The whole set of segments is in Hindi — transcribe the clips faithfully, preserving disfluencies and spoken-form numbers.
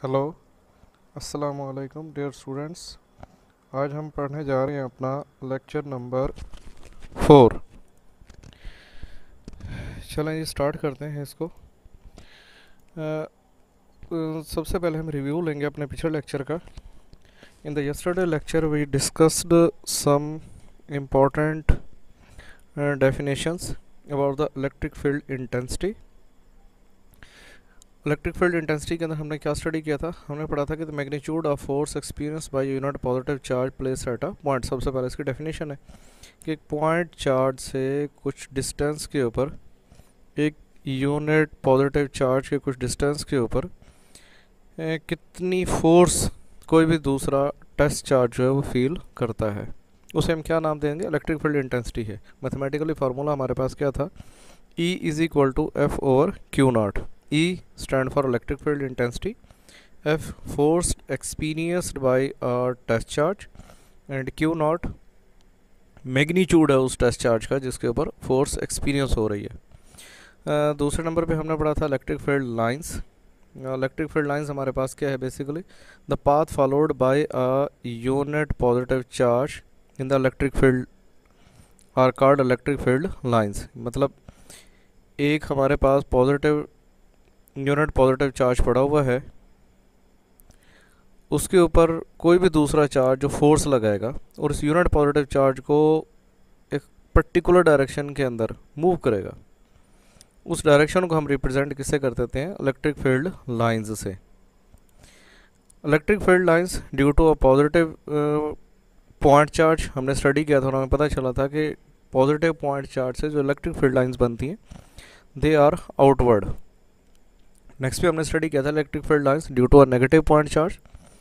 हेलो, अस्सलाम वालेकुम डियर स्टूडेंट्स। आज हम पढ़ने जा रहे हैं अपना लेक्चर नंबर फोर। चलें जी स्टार्ट करते हैं इसको। अ, अ, सबसे पहले हम रिव्यू लेंगे अपने पिछले लेक्चर का। In the yesterday lecture we discussed some important definitions about the electric field intensity. Electric field intensity के अंदर हमने क्या स्टडी किया था? हमने पढ़ा था कि the magnitude of force experience by unit positive charge place at a point. सबसे पहले इसकी डेफिनेशन है कि एक पॉइंट चार्ज से कुछ डिस्टेंस के ऊपर, एक यूनिट पॉजिटिव चार्ज के कुछ डिस्टेंस के ऊपर कितनी फोर्स कोई भी दूसरा टेस्ट चार्ज जो है वो फील करता है, उसे हम क्या नाम देंगे? इलेक्ट्रिक फील्ड इंटेंसिटी है। मैथमेटिकली फार्मूला हमारे पास क्या था? E is equal to F over Q naught. E stand for electric field intensity, F force experienced by a test charge and Q naught magnitude है उस टेस्ट चार्ज का जिसके ऊपर फोर्स एक्सपीरियंस हो रही है। uh, दूसरे नंबर पे हमने पढ़ा था electric field lines. Electric field lines हमारे पास क्या है? Basically the path followed by a unit positive charge in the electric field are called electric field lines. मतलब एक हमारे पास पॉजिटिव यूनिट पॉजिटिव चार्ज पड़ा हुआ है, उसके ऊपर कोई भी दूसरा चार्ज जो फोर्स लगाएगा और इस यूनिट पॉजिटिव चार्ज को एक पर्टिकुलर डायरेक्शन के अंदर मूव करेगा, उस डायरेक्शन को हम रिप्रेजेंट किससे कर देते हैं? इलेक्ट्रिक फील्ड लाइंस से। Electric field lines due to a positive point charge हमने स्टडी किया था और हमें पता चला था कि पॉजिटिव पॉइंट चार्ज से जो इलेक्ट्रिक फील्ड लाइंस बनती हैं दे आर आउटवर्ड। नेक्स्ट पे हमने स्टडी किया था electric field lines due to a negative point charge,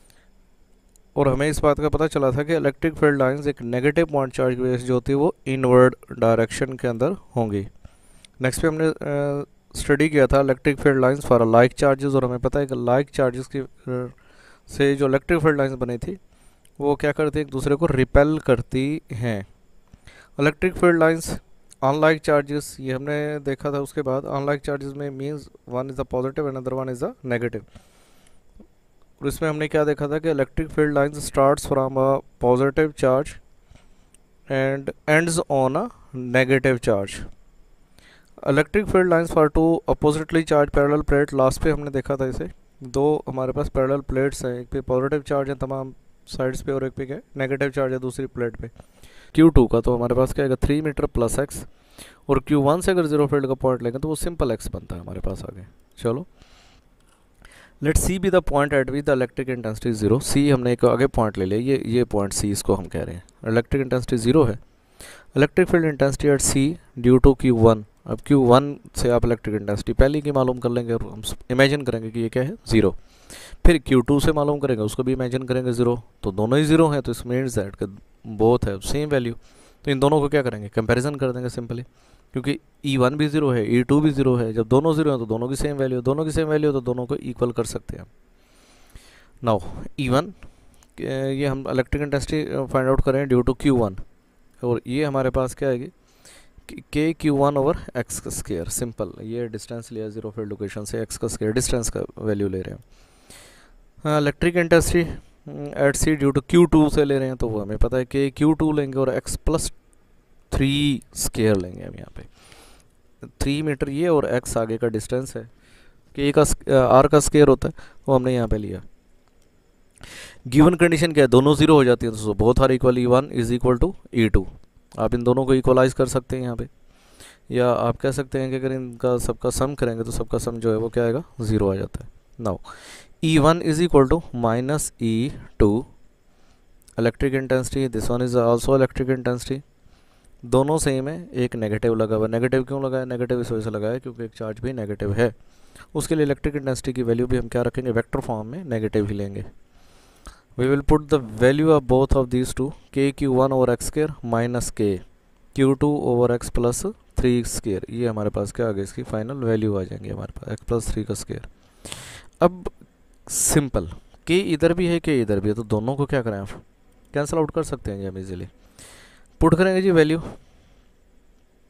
और हमें इस बात का पता चला था कि इलेक्ट्रिक फील्ड लाइंस एक नेगेटिव पॉइंट चार्ज की वजह से जो होती है वो इनवर्ड डायरेक्शन के अंदर होंगी। नेक्स्ट पे हमने स्टडी uh, किया था electric field lines for like charges, और हमें पता है कि लाइक चार्जेस की uh, से जो इलेक्ट्रिक फील्ड लाइंस बनी थी वो क्या करती है? एक दूसरे को रिपेल करती हैं। Electric field lines unlike charges, ये हमने देखा था। उसके बाद अनलाइक चार्जेस में means one is the positive and other one is the negative. और इसमें हमने क्या देखा था कि electric field lines starts from a positive charge and ends on a negative charge. Electric field lines for two oppositely charge parallel plate, last पे हमने देखा था इसे। दो हमारे पास पैरेलल प्लेट्स हैं, एक पे पॉजिटिव चार्ज है तमाम साइड्स पे और एक पे क्या है? नेगेटिव चार्ज है दूसरी प्लेट पे। क्यू टू का तो हमारे पास क्या आएगा? थ्री मीटर प्लस एक्स, और क्यू वन से अगर जीरो फील्ड का पॉइंट लेंगे तो वो सिंपल एक्स बनता है हमारे पास आगे। चलो let C be the point at V the electric intensity zero. C हमने एक आगे पॉइंट ले लिया, ये ये पॉइंट सी इसको हम कह रहे हैं। इलेक्ट्रिक इंटेंसिटी जीरो है। Electric field intensity at C due to Q one. अब क्यू वन से आप इलेक्ट्रिक इंटेंसिटी पहले की मालूम कर लेंगे और हम इमेजिन करेंगे कि ये क्या है? ज़ीरो। फिर क्यू टू से मालूम करेंगे, उसको भी इमेजिन करेंगे ज़ीरो, तो दोनों ही ज़ीरो हैं, तो इस मीन्स दैट के बोथ है सेम वैल्यू। तो इन दोनों को क्या करेंगे? कंपैरिजन कर देंगे सिंपली, क्योंकि ई वन भी ज़ीरो है, ई टू भी ज़ीरो है। जब दोनों ज़ीरो हैं तो दोनों की सेम वैल्यू, दोनों की सेम वैल्यू तो दोनों को इक्वल कर सकते हैं। नाउ ई वन ये हम इलेक्ट्रिक इंटेंसिटी फाइंड आउट करें ड्यू टू क्यू वन, और ये हमारे पास क्या आएगी? K Q one over x का स्केयर। सिंपल, ये डिस्टेंस लिया जीरो फील्ड लोकेशन से, एक्स का स्केयर डिस्टेंस का वैल्यू ले रहे हैं। Electric intensity at C due to Q two से ले रहे हैं, तो वो हमें पता है कि क्यू टू लेंगे और एक्स प्लस थ्री स्केयर लेंगे हम यहाँ पे। थ्री मीटर ये और एक्स आगे का डिस्टेंस है, के का आर का स्केयर होता है, वो हमने यहाँ पे लिया। गिवन कंडीशन क्या है? दोनों जीरो हो जाती है, तो both are equal, E one is equal to E two. आप इन दोनों को इक्वलाइज कर सकते हैं यहाँ पे, या आप कह सकते हैं कि अगर इनका सबका सम करेंगे तो सबका सम जो है वो क्या आएगा? ज़ीरो आ जाता है। Now E one is equal to minus E two electric intensity, this one is also electric intensity. दोनों सेम है, एक नेगेटिव लगा हुआ है। नेगेटिव क्यों लगा है? नेगेटिव इस वजह से लगा है क्योंकि एक चार्ज भी नेगेटिव है। उसके लिए इलेक्ट्रिक इंटेंसिटी की वैल्यू भी हम क्या रखेंगे? वेक्टर फॉर्म में नेगेटिव ही लेंगे। we will put the value of both of these two, k q one over x square minus k q two over x plus three square. ये हमारे पास क्या आ गया? इसकी फाइनल वैल्यू आ जाएंगे हमारे पास x प्लस थ्री का स्केयर। अब सिंपल, k इधर भी है, k इधर भी है, तो दोनों को क्या करें? आप कैंसिल आउट कर सकते हैं जी हम इजीली। पुट करेंगे जी वैल्यू।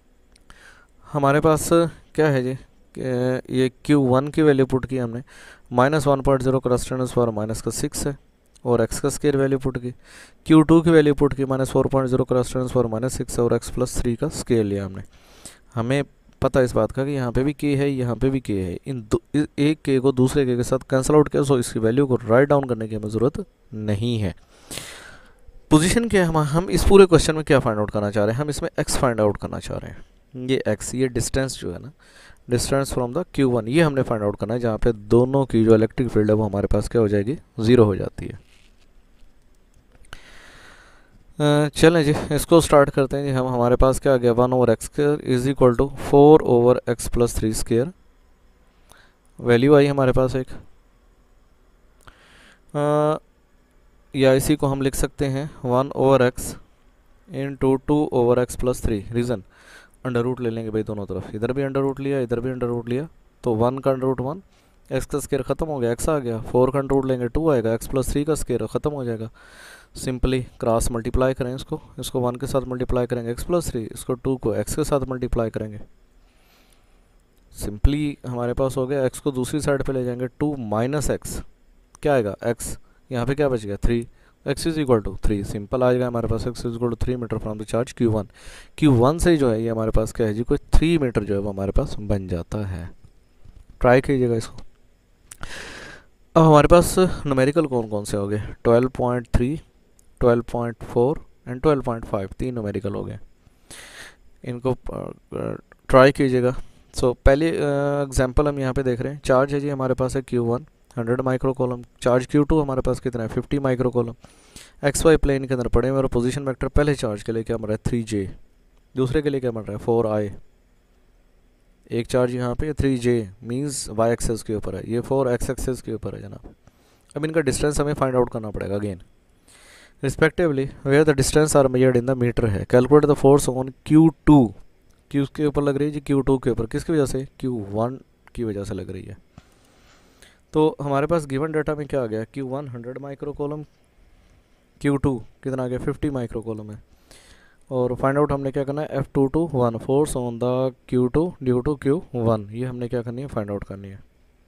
हमारे पास क्या है जी? ये क्यू वन की वैल्यू पुट की हमने minus one point zero cross tens power minus का सिक्स है और एक्स का स्केयर वैल्यू पुट की, क्यू टू की वैल्यू पुट की minus four point zero cross tens power minus six है और एक्स प्लस थ्री का स्केयर लिया हमने। हमें पता है इस बात का कि यहाँ पे भी के है, यहाँ पे भी के है, इन दो एक के को दूसरे के के साथ कैंसिल आउट किया, सो इसकी वैल्यू को राइट डाउन करने की हमें ज़रूरत नहीं है। पोजीशन क्या है, हम हम इस पूरे क्वेश्चन में क्या फाइंड आउट करना चाह रहे हैं, हम इसमें एक्स फाइंड आउट करना चाह रहे हैं। ये एक्स, ये डिस्टेंस जो है ना, distance from the Q one, ये हमने फाइंड आउट करना है, जहाँ पे दोनों की जो इलेक्ट्रिक फील्ड है वो हमारे पास क्या हो जाएगी, ज़ीरो हो जाती है। चलें जी, इसको स्टार्ट करते हैं जी। हम हमारे पास क्या आ गया, one over x square is equal to four over x plus three square, value आई हमारे पास एक, आ, या इसी को हम लिख सकते हैं one over x into two over x plus three. Reason, under root ले लेंगे भाई दोनों तरफ, इधर भी अंडर रूट लिया, इधर भी अंडर रूट लिया, तो वन का अंडर रूट वन, एक्स का स्क्वायर खत्म हो गया, एक्स आ गया, फोर का अंडर रूट लेंगे टू आएगा, एक्स प्लस थ्री का स्क्वायर खत्म हो जाएगा। सिंपली क्रॉस मल्टीप्लाई करें इसको, इसको वन के साथ मल्टीप्लाई करेंगे एक्स प्लस थ्री, इसको टू को एक्स के साथ मल्टीप्लाई करेंगे, सिंपली हमारे पास हो गया। एक्स को दूसरी साइड पे ले जाएंगे, टू माइनस एक्स क्या आएगा, एक्स, यहाँ पे क्या बच गया three, x is equal to three, simple आएगा हमारे पास x is equal to three meter from the charge Q one. Q one से जो है ये हमारे पास क्या है जी, कोई थ्री मीटर जो है वो हमारे पास बन जाता है। ट्राई कीजिएगा इसको। अब हमारे पास न्यूमेरिकल कौन कौन से हो गए, twelve point three, twelve point four and twelve point five, तीन न्यूमेरिकल हो गए, इनको ट्राई कीजिएगा। सो so, पहले एग्जांपल हम यहाँ पे देख रहे हैं, चार्ज है जी हमारे पास है Q one hundred micro coulomb, charge Q two हमारे पास कितना है fifty micro coulomb, x y plane के अंदर पड़े हुए और पोजीशन वेक्टर पहले चार्ज के लिए क्या बन रहा है थ्री जे, दूसरे के लिए क्या बन रहा है फोर आई, एक चार्ज यहाँ पे three j means y axis के ऊपर है, ये फोर एक्स एक्सेस के ऊपर है जनाब। अब इनका डिस्टेंस हमें फाइंड आउट करना पड़ेगा again, respectively where the distance are measured in the meter है। Calculate the force on Q two, Q के ऊपर लग रही है जी, क्यू टू के ऊपर, किसकी वजह से, क्यू वन की वजह से लग रही है। तो हमारे पास गिवन डाटा में क्या आ गया, Q one hundred micro coulomb, Q two कितना आ गया फिफ्टी माइक्रो कॉलम है, और फाइंड आउट हमने क्या करना है, F two to one, force on the Q two due to Q one, ये हमने क्या करनी है फाइंड आउट करनी है।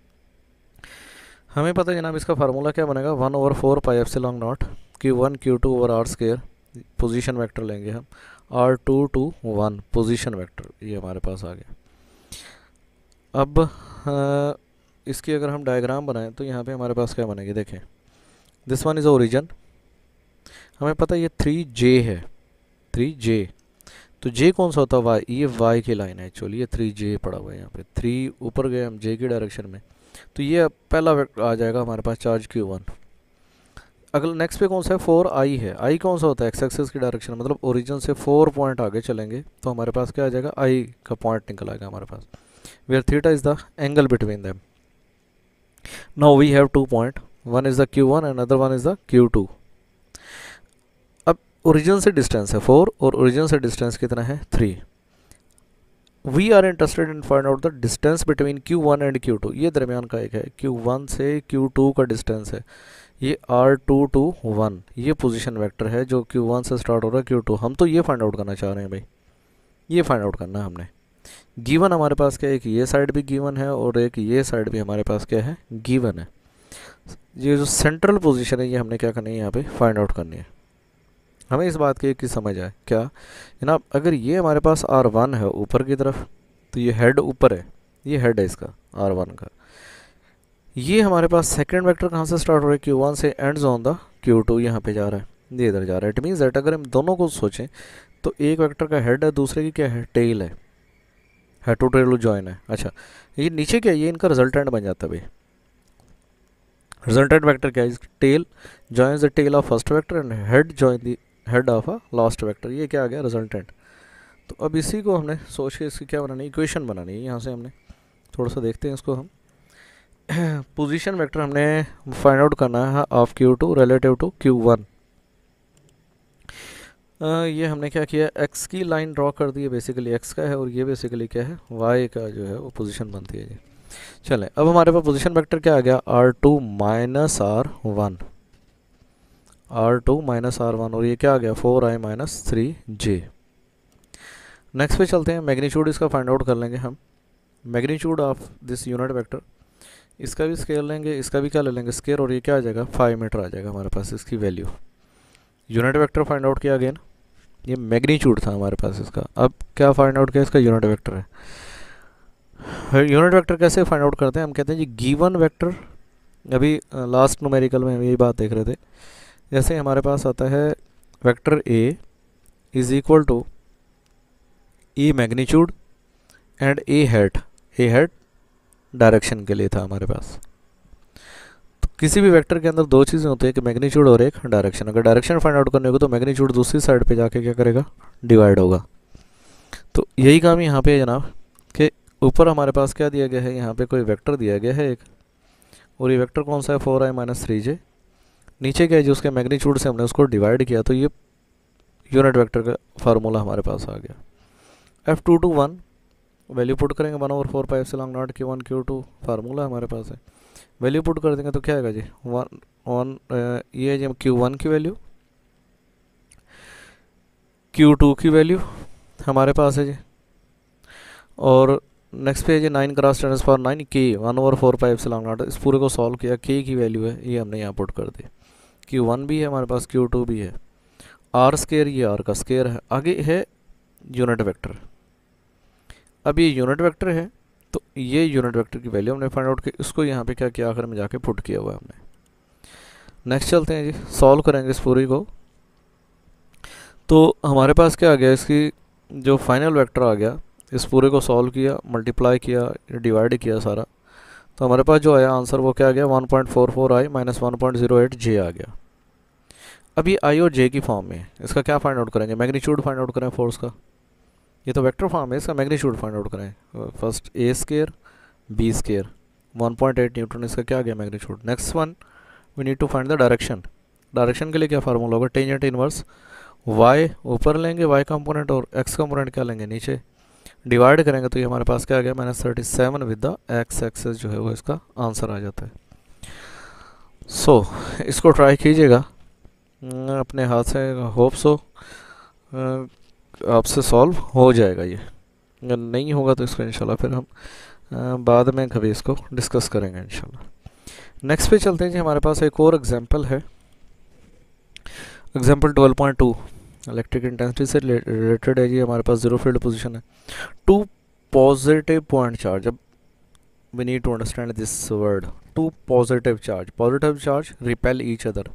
हमें पता है जनाब इसका फार्मूला क्या बनेगा, one over four pi epsilon naught Q one Q two over R square, position vector लेंगे हम, R two to one position vector, ये हमारे पास आ गया। अब आ, इसकी अगर हम डायग्राम बनाएं तो यहाँ पे हमारे पास क्या बनेगी, देखें दिस वन इज़ ओरिजिन, हमें पता है ये थ्री जे है, थ्री जे, तो जे कौन सा होता है, वाई, ये वाई की लाइन है एक्चुअली, ये थ्री जे पड़ा हुआ है यहाँ पे, थ्री ऊपर गए हम जे की डायरेक्शन में, तो ये पहला वेक्टर आ जाएगा हमारे पास चार्ज क्यू वन। अगला नेक्स्ट पे कौन सा है, फोर आई है, आई कौन सा होता है एक्स एक्सिस की डायरेक्शन, मतलब ओरिजिन से फोर पॉइंट आगे चलेंगे तो हमारे पास क्या आ जाएगा, आई का पॉइंट निकल आएगा हमारे पास, where theta is the angle between them. Now we have two point, one is the Q one and other one is the Q two. अब ओरिजिन से डिस्टेंस है फोर और ओरिजिन से डिस्टेंस कितना है three, we are interested in find out the distance between Q one and Q two, ये दरमियान का एक है, क्यू वन से क्यू टू का डिस्टेंस है, ये आर टू टू वन, ये पोजीशन वेक्टर है जो क्यू वन से स्टार्ट हो रहा है क्यू टू, हम तो ये फाइंड आउट करना चाह रहे हैं भाई, ये फाइंड आउट करना है हमने। गिवन हमारे पास क्या है, एक ये साइड भी गिवन है और एक ये साइड भी हमारे पास क्या है गिवन है, ये जो सेंट्रल पोजीशन है ये हमने क्या करनी है यहाँ पे फाइंड आउट करनी है। हमें इस बात की एक समझ आए क्या जनाब, अगर ये हमारे पास आर वन है ऊपर की तरफ, तो ये हेड ऊपर है, ये हेड है इसका आर वन का, ये हमारे पास सेकंड वेक्टर कहाँ से स्टार्ट हो रहा है, क्यू वन से ends on the Q two, यहाँ पे जा रहा है, ये इधर जा रहा है। इट मीन्स दैट अगर हम दोनों को सोचें तो एक वेक्टर का हेड है, दूसरे की क्या है टेल है, हेड टू टेल जॉइन है। अच्छा ये नीचे क्या है, ये इनका रिजल्टेंट बन जाता है भाई, रिजल्टेंट वेक्टर क्या है, tail joins the tail of first vector and head join the head of a last vector, ये क्या आ गया रिजल्टेंट। तो अब इसी को हमने सोच के इसकी क्या बनानी है, इक्वेशन बनानी है। यहाँ से हमने थोड़ा सा देखते हैं इसको, हम पोजीशन वेक्टर हमने फाइंड आउट करना है of Q two relative to Q one. ये हमने क्या किया, एक्स की लाइन ड्रॉ कर दी है, बेसिकली एक्स का है और ये बेसिकली क्या है वाई का जो है वो पोजीशन बनती है जी। चलें अब हमारे पास पोजीशन वेक्टर क्या आ गया, R two minus R one, R two minus R one, और ये क्या आ गया four i minus three j. Next पे चलते हैं, मैग्नीट्यूड इसका फाइंड आउट कर लेंगे हम, magnitude of this unit vector इसका भी स्केयर लेंगे, इसका भी क्या ले लेंगे स्केयर, और ये क्या आ जाएगा फाइव मीटर आ जाएगा हमारे पास इसकी value. Unit vector find out किया अगेन, ये मैग्नीट्यूड था हमारे पास इसका, अब क्या फाइंड आउट किया इसका यूनिट वेक्टर है। यूनिट वेक्टर कैसे फाइंड आउट करते हैं, हम कहते हैं जी गिवन वेक्टर, अभी लास्ट न्यूमेरिकल में हम यही बात देख रहे थे, जैसे हमारे पास आता है vector A is equal to E magnitude and A head, A head direction के लिए था हमारे पास। तो किसी भी वेक्टर के अंदर दो चीज़ें होती है कि मैग्नीट्यूड और एक डायरेक्शन, अगर डायरेक्शन फाइंड आउट करने को तो मैग्नीट्यूड दूसरी साइड पे जाके क्या करेगा डिवाइड होगा। तो यही काम यहाँ पे है जनाब कि ऊपर हमारे पास क्या दिया गया है, यहाँ पे कोई वेक्टर दिया गया है एक, और ये वेक्टर कौन सा है four i minus three j, नीचे क्या है जो उसके मैग्नीट्यूड से हमने उसको डिवाइड किया, तो ये यूनिट वेक्टर का फार्मूला हमारे पास आ गया। F two to one value put करेंगे, one over four pi epsilon naught Q one Q two formula हमारे पास है, वैल्यू पुट कर देंगे तो क्या आएगा जी वन वन, ये है जी क्यू वन की वैल्यू, क्यू टू की वैल्यू हमारे पास है जी, और नेक्स्ट पे है जी nine cross ten power nine k one over four pi epsilon naught, इस पूरे को सॉल्व किया, के की वैल्यू है ये हमने यहाँ पुट कर दी, क्यू वन भी है हमारे पास, क्यू टू भी है, आर स्केयर ये आर का स्केयर है, आगे है यूनिट वेक्टर। अब ये यूनिट वेक्टर है तो ये यूनिट वेक्टर की वैल्यू हमने फाइंड आउट की, इसको यहाँ पे क्या किया आखिर में जाके पुट किया हुआ है हमने। नेक्स्ट चलते हैं जी, सॉल्व करेंगे इस पूरी को, तो हमारे पास क्या आ गया, इसकी जो फाइनल वेक्टर आ गया, इस पूरे को सॉल्व किया, मल्टीप्लाई किया, डिवाइड किया सारा, तो हमारे पास जो आया आंसर वो क्या आ गया one point four four i minus one point zero eight j आ गया। अब ये आई और जे की फॉर्म में है, इसका क्या फाइंड आउट करेंगे, मैग्नीट्यूड फाइंड आउट करें फोर्स का, ये तो वेक्टर फॉर्म है, इसका मैग्नीट्यूड फाइंड आउट करें, first A square B square one point eight newton, इसका क्या गया magnitude. Next one we need to find the direction, direction के लिए क्या फार्मूला होगा, टेंजेंट इनवर्स वाई ऊपर लेंगे वाई कंपोनेंट और एक्स कंपोनेंट क्या लेंगे नीचे, डिवाइड करेंगे तो ये हमारे पास क्या आ गया minus thirty seven with the X axis जो है वो इसका आंसर आ जाता है। सो so, इसको ट्राई कीजिएगा अपने हाथ से, होप सो आपसे सॉल्व हो जाएगा ये, अगर नहीं होगा तो इसको इंशाल्लाह फिर हम आ, बाद में कभी इसको डिस्कस करेंगे इंशाल्लाह। नेक्स्ट पे चलते हैं जी, हमारे पास एक और एग्जांपल है, example twelve point two electric intensity से रिलेटेड है जी, हमारे पास जीरो फील्ड पोजीशन है, टू पॉजिटिव पॉइंट चार्ज, अब we need to understand this word, two positive charge, positive charge repel each other,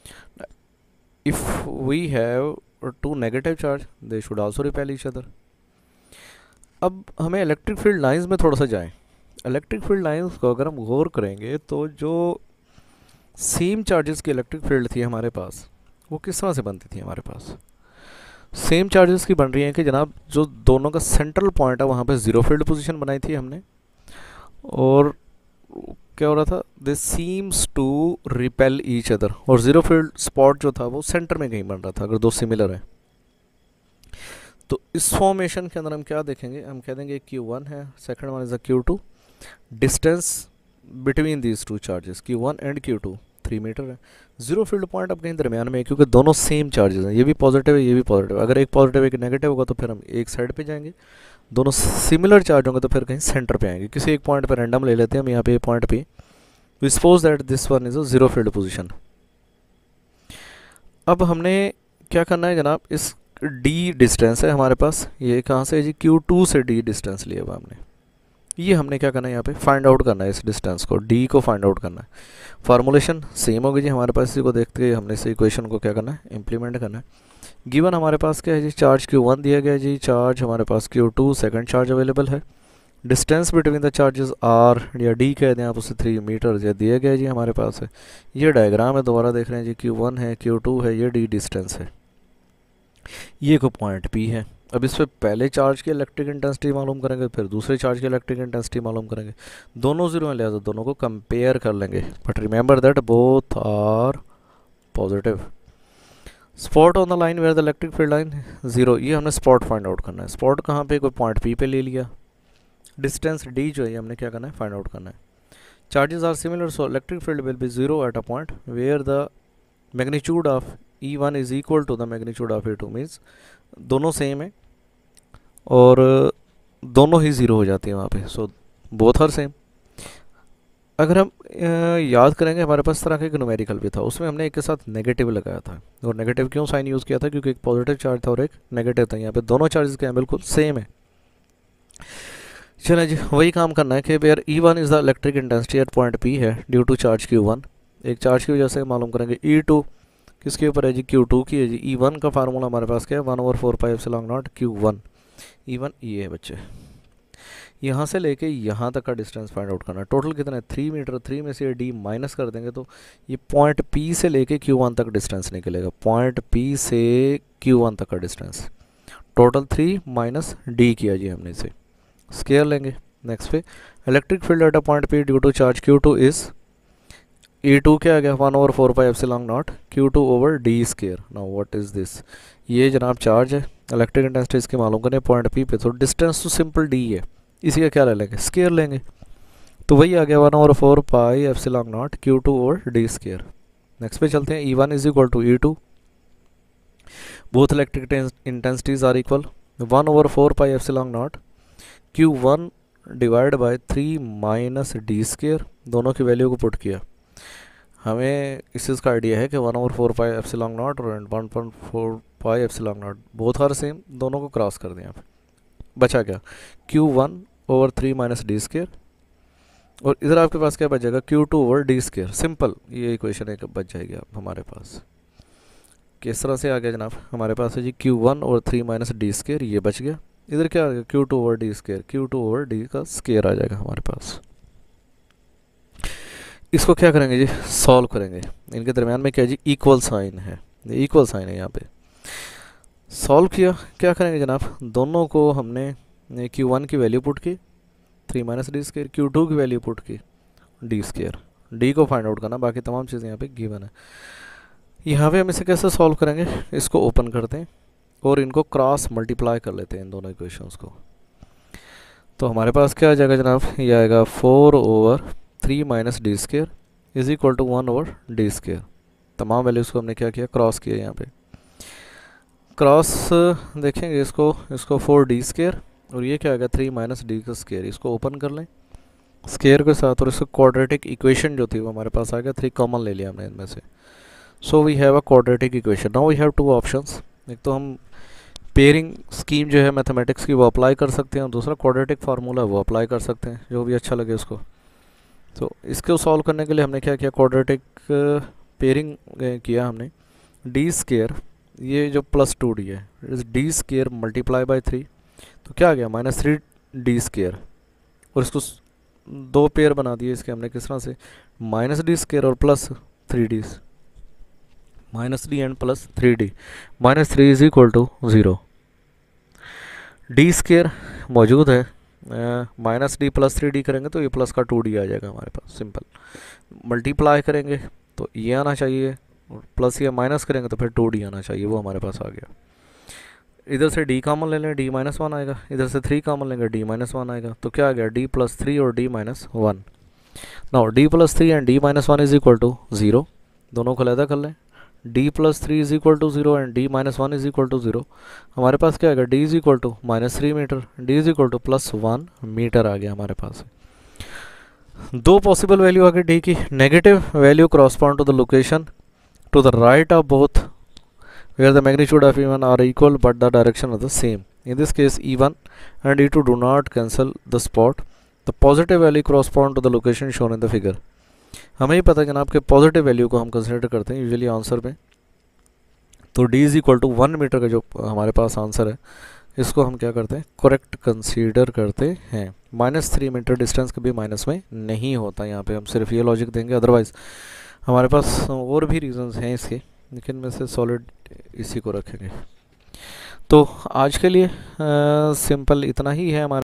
if we have two negative charge they should also repel each other. अब हमें इलेक्ट्रिक फील्ड लाइंस में थोड़ा सा जाएं, इलेक्ट्रिक फील्ड लाइंस को अगर हम गौर करेंगे तो जो सेम चार्जेस की इलेक्ट्रिक फील्ड थी हमारे पास वो किस तरह से बनती थी, हमारे पास सेम चार्जेस की बन रही हैं कि जनाब जो दोनों का सेंट्रल पॉइंट है वहाँ पे ज़ीरो फील्ड पोजीशन बनाई थी हमने, और क्या हो रहा था they seems to repel each other, और ज़ीरो फील्ड स्पॉट जो था वो सेंटर में कहीं बन रहा था अगर दो सिमिलर है। तो इस फॉर्मेशन के अंदर हम क्या देखेंगे, हम कह देंगे क्यू वन है, second one is a Q two, distance between these two charges Q one and Q two three meter है, जीरो फील्ड पॉइंट अब कहीं दरमियान में है क्योंकि दोनों सेम चार्जेस हैं, ये भी पॉजिटिव है ये भी पॉजिटिव है, अगर एक पॉजिटिव एक नेगेटिव होगा तो फिर हम एक साइड पे जाएंगे, दोनों सिमिलर चार्ज होंगे तो फिर कहीं सेंटर पे आएंगे, किसी एक पॉइंट पे रैंडम ले लेते हैं हम, यहाँ पे पॉइंट पे we suppose that this one is a zero field position. अब हमने क्या करना है जनाब, इस d डिस्टेंस है हमारे पास, ये कहाँ से है जी क्यू टू से d डिस्टेंस लिया हुआ हमने, ये हमने क्या करना है यहाँ पे फाइंड आउट करना है, इस डिस्टेंस को d को फाइंड आउट करना है। फार्मूलेशन सेम होगी जी हमारे पास, इसी को देखते हुए हमने इस इक्वेशन को क्या करना है इम्प्लीमेंट करना है। गिवन हमारे पास क्या है जी, चार्ज क्यू वन दिया गया है जी, चार्ज हमारे पास Q two second charge available है, distance between the charges are या डी कह दें आप उसे थ्री मीटर या दिया गया है जी हमारे पास है। ये डायग्राम है, दोबारा देख रहे हैं जी, क्यू वन है क्यू टू है, ये डी डिस्टेंस है, ये को पॉइंट पी है। अब इस पर पहले चार्ज की इलेक्ट्रिक इंटेंसिटी मालूम करेंगे, फिर दूसरे चार्ज की इलेक्ट्रिक इंटेंसिटी मालूम करेंगे, दोनों जीरो हैं लिहाजा दोनों को कंपेयर कर लेंगे, but remember that both are positive. Spot on the line where the electric field line zero, ये हमने स्पॉट फाइंड आउट करना है, स्पॉट कहाँ पे, कोई पॉइंट पी पे ले लिया, डिस्टेंस डी जो है हमने क्या करना है फाइंड आउट करना है। Charges are similar so electric field will be zero at a point where the magnitude of E one is equal to the magnitude of E two, means दोनों सेम है और दोनों ही ज़ीरो हो जाती है वहाँ पे, सो बोथ आर सेम। अगर हम अ, याद करेंगे, हमारे पास इस तरह का एक न्यूमेरिकल भी था, उसमें हमने एक के साथ नेगेटिव लगाया था। और नेगेटिव क्यों साइन यूज़ किया था? क्योंकि एक पॉजिटिव चार्ज था और एक नेगेटिव था। यहाँ पे दोनों चार्जेस के हैं बिल्कुल सेम है। चलें जी, वही काम करना है कि where E one is the electric intensity at point P है due to charge Q one. एक चार्ज की वजह से मालूम करेंगे। ई टू किसके ऊपर है जी? क्यू टू की है जी। ई वन का फार्मूला हमारे पास क्या है? One over four pi epsilon naught Q one. E one ये है बच्चे। यहाँ से लेके यहाँ तक का डिस्टेंस फाइंड आउट करना है। टोटल कितना है? Three metre. थ्री में से डी माइनस कर देंगे तो ये पॉइंट पी से लेके क्यू वन तक डिस्टेंस निकलेगा। पॉइंट पी से क्यू वन तक का distance total three minus D किया जी हमने इसे। स्केयर लेंगे नेक्स्ट पे। Electric field at a point P due to charge Q two is E two क्या आ गया? One over four pi epsilon naught Q two over D square. Now what is this? ये जनाब चार्ज है, इलेक्ट्रिक इंटेंसिटी इसकी मालूम करें पॉइंट पी पे, तो डिस्टेंस तो सिंपल डी है, इसी का क्या ले लेंगे? स्केयर लेंगे। तो वही आ गया one over four pi epsilon naught Q two over D square. Next पे चलते हैं। E one is equal to E two, both electric intensities are equal. One over four pi epsilon naught Q one divide by three minus D square. दोनों की वैल्यू को पुट किया। हमें इस चीज़ का आइडिया है कि one over four pi epsilon naught और one point four pi epsilon naught both are same, दोनों को क्रॉस कर दें। यहाँ पे बचा क्या? Q one over three minus D square, और इधर आपके पास क्या बचेगा? Q two over D square. Simple ये इक्वेशन एक बच जाएगी आप हमारे पास। किस तरह से आ गया जनाब? हमारे पास है जी Q one over three minus D square, ये बच गया। इधर क्या आ गया? Q two over D square. Q two over D का स्केयर आ जाएगा हमारे पास। इसको क्या करेंगे जी? सॉल्व करेंगे। इनके दरमियान में क्या जी? इक्वल साइन है, इक्वल साइन है यहाँ पे। सॉल्व किया, क्या करेंगे जनाब? दोनों को हमने क्यू वन की वैल्यू पुट की three minus D square, Q two की वैल्यू पुट की डी स्केयर। डी को फाइंड आउट करना, बाकी तमाम चीज़ें यहाँ पे गिवन है। यहाँ पे हम इसे कैसे सॉल्व करेंगे? इसको ओपन करते हैं और इनको क्रॉस मल्टीप्लाई कर लेते हैं इन दोनों इक्वेशंस को। तो हमारे पास क्या आ जाएगा जनाब? ये आएगा four over three minus D square is equal to one over D square. तमाम वैल्यूज़ को हमने क्या किया? क्रॉस किया। यहाँ पे क्रॉस देखेंगे इसको, इसको फोर डी स्केयर और ये क्या आएगा? थ्री माइनस डी का स्केयर। इसको ओपन कर लें स्केयर के साथ, और इसको क्वाड्रेटिक इक्वेशन जो थी वो हमारे पास आ गया। थ्री कॉमन ले लिया हमने इनमें से। So we have a quadratic equation. Now we have two options. एक तो हम पेयरिंग स्कीम जो है मैथमेटिक्स की वो अप्लाई कर सकते हैं, और दूसरा क्वाड्रेटिक फार्मूला वो अप्लाई कर सकते हैं, जो भी अच्छा लगे उसको। तो इसको सॉल्व करने के लिए हमने क्या किया? क्वाड्रेटिक पेयरिंग किया हमने। डी स्केयर, ये जो प्लस टू डी है, D square multiply by three, तो क्या आ गया? Minus three D square. और इसको दो पेयर बना दिए इसके हमने। किस तरह से? माइनस डी स्केयर और plus three D, minus D and plus three D. Minus three is equal to zero. D square मौजूद है, minus D plus three D करेंगे तो ये प्लस का टू डी आ जाएगा हमारे पास। सिंपल मल्टीप्लाई करेंगे तो ये आना चाहिए, और प्लस या माइनस करेंगे तो फिर टू डी आना चाहिए, वो हमारे पास आ गया। इधर से डी कॉमन ले लें, डी माइनस वन आएगा। इधर से थ्री कॉमन लेंगे, डी माइनस वन आएगा। तो क्या आ गया? डी प्लस थ्री और D minus one. Now D plus three and D minus one is equal to zero. दोनों को अलग कर लें। D plus three is equal to zero and D minus one is equal to zero. हमारे पास क्या आएगा? D is equal to minus three meter, D is equal to plus one meter आ गया हमारे पास। दो पॉसिबल वैल्यू आ गई डी की। Negative value correspond to the location to the right of both where the magnitude of E one are equal but the direction are the same. In this case E one and E two do not cancel the spot. The positive value correspond to the location shown in the figure. हमें ही पता है जनाब कि पॉजिटिव वैल्यू को हम कंसिडर करते हैं यूजुअली आंसर में। तो d is equal to one meter का जो हमारे पास आंसर है, इसको हम क्या करते हैं? करेक्ट कंसीडर करते हैं। माइनस थ्री मीटर डिस्टेंस कभी माइनस में नहीं होता। यहाँ पे हम सिर्फ ये लॉजिक देंगे, अदरवाइज हमारे पास और भी रीजंस हैं इसके, लेकिन में से सॉलिड इसी को रखेंगे। तो आज के लिए सिंपल इतना ही है हमारे